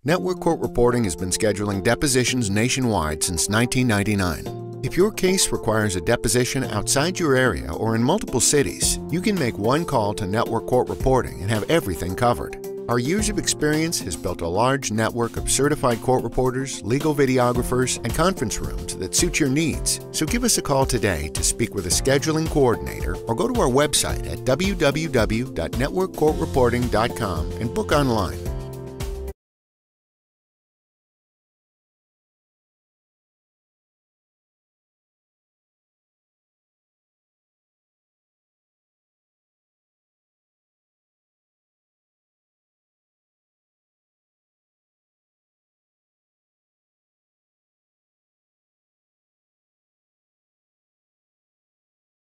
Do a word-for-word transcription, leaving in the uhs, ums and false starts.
Network Court Reporting has been scheduling depositions nationwide since nineteen ninety-nine. If your case requires a deposition outside your area or in multiple cities, you can make one call to Network Court Reporting and have everything covered. Our years of experience has built a large network of certified court reporters, legal videographers, and conference rooms that suit your needs. So give us a call today to speak with a scheduling coordinator or go to our website at w w w dot network court reporting dot com and book online.